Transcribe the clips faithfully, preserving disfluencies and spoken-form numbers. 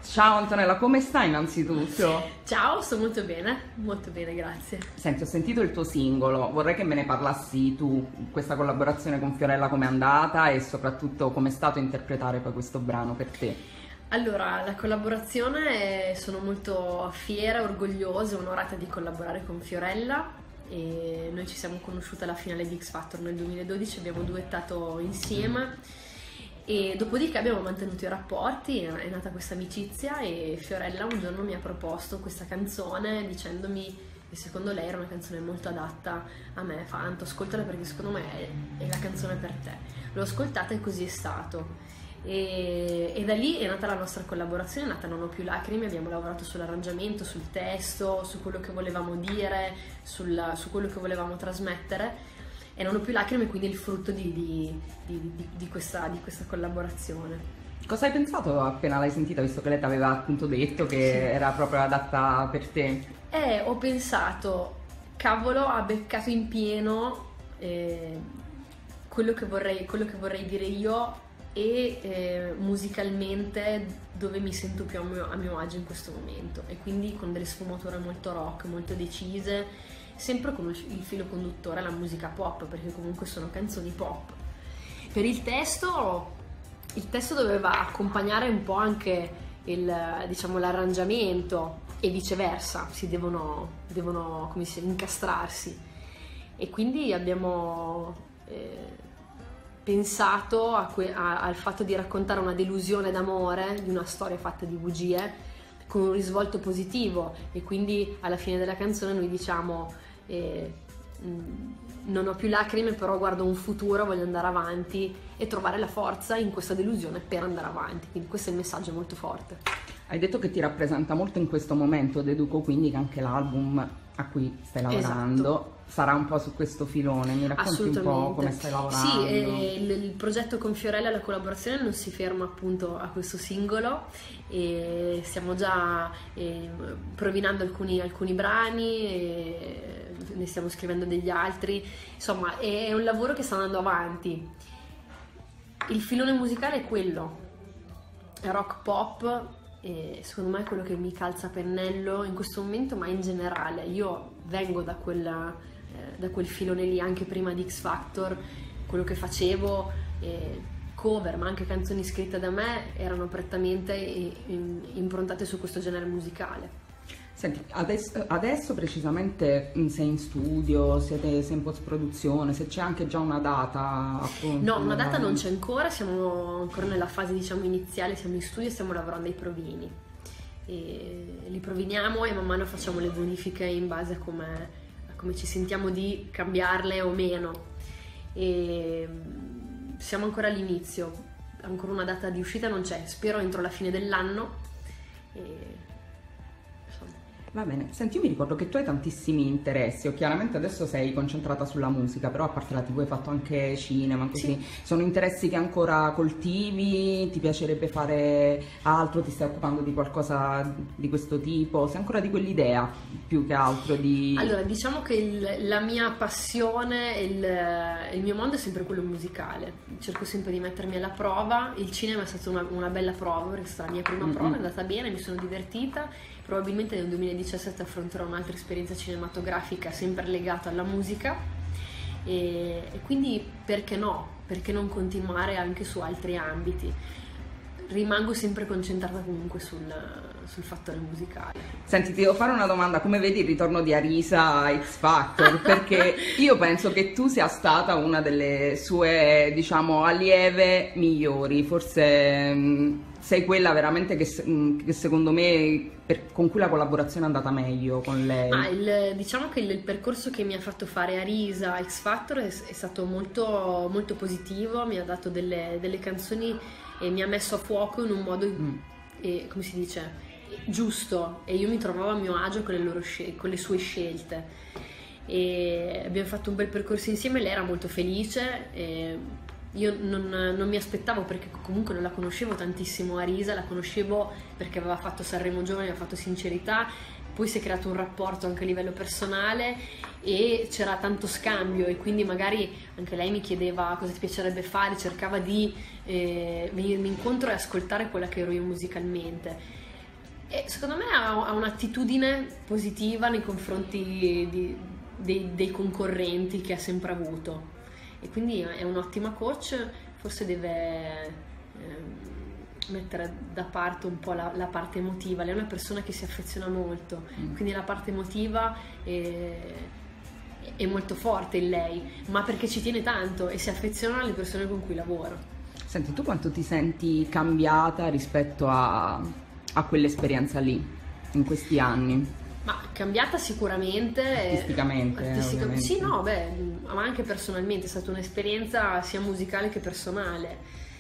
Ciao Antonella, come stai innanzitutto? Ciao, sto molto bene, molto bene, grazie. Senti, ho sentito il tuo singolo, vorrei che me ne parlassi tu, questa collaborazione con Fiorella com'è andata e soprattutto com'è stato interpretare poi questo brano per te. Allora, la collaborazione, è- sono molto fiera, orgogliosa, onorata di collaborare con Fiorella e noi ci siamo conosciute alla finale di X Factor nel duemiladodici, abbiamo duettato insieme. E dopodiché abbiamo mantenuto i rapporti, è nata questa amicizia e Fiorella un giorno mi ha proposto questa canzone dicendomi che secondo lei era una canzone molto adatta a me, fa Anto, ascoltala perché secondo me è, è la canzone per te. L'ho ascoltata e così è stato. E, e da lì è nata la nostra collaborazione, è nata Non ho più lacrime, abbiamo lavorato sull'arrangiamento, sul testo, su quello che volevamo dire, sul, su quello che volevamo trasmettere. E Non ho più lacrime, quindi è il frutto di, di, di, di, di, questa, di questa collaborazione. Cosa hai pensato appena l'hai sentita, visto che lei ti aveva appunto detto che Sì. era proprio adatta per te? E ho pensato, cavolo, ha beccato in pieno eh, quello che vorrei, quello che vorrei dire io e eh, musicalmente dove mi sento più a mio, a mio agio in questo momento, e quindi con delle sfumature molto rock, molto decise, sempre con il filo conduttore la musica pop, perché comunque sono canzoni pop. Per il testo, il testo doveva accompagnare un po' anche il, diciamo, l'arrangiamento e viceversa, si devono, devono come si, incastrarsi, e quindi abbiamo eh, pensato a que- a- al fatto di raccontare una delusione d'amore, di una storia fatta di bugie, con un risvolto positivo, e quindi alla fine della canzone noi diciamo eh, mh, non ho più lacrime, però guardo un futuro, voglio andare avanti e trovare la forza in questa delusione per andare avanti, quindi questo è il messaggio molto forte. Hai detto che ti rappresenta molto in questo momento, deduco quindi che anche l'album a cui stai lavorando Esatto. sarà un po' su questo filone, mi racconti un po' come stai lavorando? Sì, eh, il, il progetto con Fiorella, la collaborazione non si ferma appunto a questo singolo, e stiamo già eh, provinando alcuni, alcuni brani, e ne stiamo scrivendo degli altri, insomma è un lavoro che sta andando avanti. Il filone musicale è quello, è rock pop, e secondo me è quello che mi calza a pennello in questo momento, ma in generale. Io vengo da quella, eh, da quel filone lì anche prima di X Factor, quello che facevo, eh, cover ma anche canzoni scritte da me, erano prettamente in, improntate su questo genere musicale. Senti, adesso, adesso precisamente mh, sei in studio, siete, sei in post-produzione, se c'è anche già una data appunto? No, una data non c'è ancora, siamo ancora nella fase diciamo iniziale, siamo in studio e stiamo lavorando ai provini. E li proviniamo e man mano facciamo le bonifiche in base a come, a come ci sentiamo di cambiarle o meno. E siamo ancora all'inizio, ancora una data di uscita non c'è, spero entro la fine dell'anno. E Va bene, senti, io mi ricordo che tu hai tantissimi interessi, o chiaramente adesso sei concentrata sulla musica, però a parte la tivù hai fatto anche cinema, così. Sì. Sono interessi che ancora coltivi? Ti piacerebbe fare altro? Ti stai occupando di qualcosa di questo tipo? Sei ancora di quell'idea più che altro di... Allora, diciamo che il- la mia passione, il, il mio mondo è sempre quello musicale. Cerco sempre di mettermi alla prova. Il cinema è stata una, una bella prova, perché è stata la mia prima Mm-mm. prova, è andata bene, mi sono divertita. Probabilmente nel duemiladiciassette affronterò un'altra esperienza cinematografica sempre legata alla musica, e, e quindi perché no? Perché non continuare anche su altri ambiti? Rimango sempre concentrata comunque sul, sul fattore musicale. Senti, ti devo fare una domanda, come vedi il ritorno di Arisa a X Factor? Perché io penso che tu sia stata una delle sue, diciamo, allieve migliori, forse mh, sei quella veramente che, se- mh, che secondo me per- con cui la collaborazione è andata meglio con lei. Ma il- diciamo che il, il percorso che mi ha fatto fare Arisa a X Factor è, è stato molto, molto positivo, mi ha dato delle, delle canzoni e mi ha messo a fuoco in un modo, Mm. eh, come si dice, giusto, e io mi trovavo a mio agio con le, loro scel- con le sue scelte. E abbiamo fatto un bel percorso insieme, lei era molto felice. E io non, non mi aspettavo, perché comunque non la conoscevo tantissimo Arisa, la conoscevo perché aveva fatto Sanremo Giovani, aveva fatto Sincerità, poi si è creato un rapporto anche a livello personale e c'era tanto scambio, e quindi magari anche lei mi chiedeva cosa ti piacerebbe fare, cercava di eh, venirmi incontro e ascoltare quella che ero io musicalmente. E secondo me ha, ha un'attitudine positiva nei confronti di, dei, dei concorrenti che ha sempre avuto, e quindi è un'ottima coach. Forse deve eh, mettere da parte un po' la, la parte emotiva. Lei è una persona che si affeziona molto, mm. quindi la parte emotiva è, è molto forte in lei, ma perché ci tiene tanto e si affeziona alle persone con cui lavoro. Senti, tu quanto ti senti cambiata rispetto a, a quell'esperienza lì, in questi anni? Ma cambiata sicuramente. Artisticamente, artistica... Sì, no, beh, ma anche personalmente è stata un'esperienza sia musicale che personale,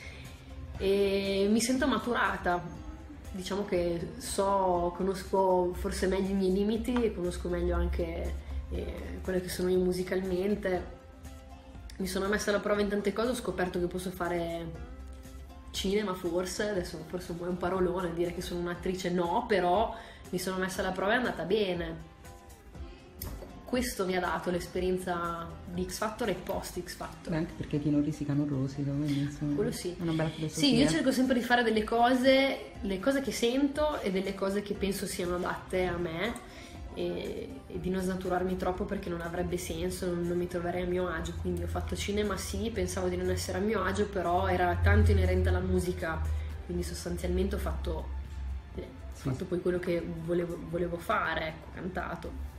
e mi sento maturata. Diciamo che so, conosco forse meglio i miei limiti, conosco meglio anche eh, quello che sono io musicalmente. Mi sono messa alla prova in tante cose, ho scoperto che posso fare cinema, forse, adesso forse è un parolone dire che sono un'attrice, no, però mi sono messa alla prova e è andata bene. Questo mi ha dato l'esperienza di X Factor e post X Factor. Beh, anche perché chi non risica non rosica, quindi insomma, quello sì. È una bella filosofia. Sì, io cerco sempre di fare delle cose, le cose che sento e delle cose che penso siano adatte a me, e, e di non snaturarmi troppo perché non avrebbe senso, non, non mi troverei a mio agio. Quindi ho fatto cinema, sì, pensavo di non essere a mio agio, però era tanto inerente alla musica, quindi sostanzialmente ho fatto... Ho fatto poi quello che volevo, volevo fare, ecco, cantato.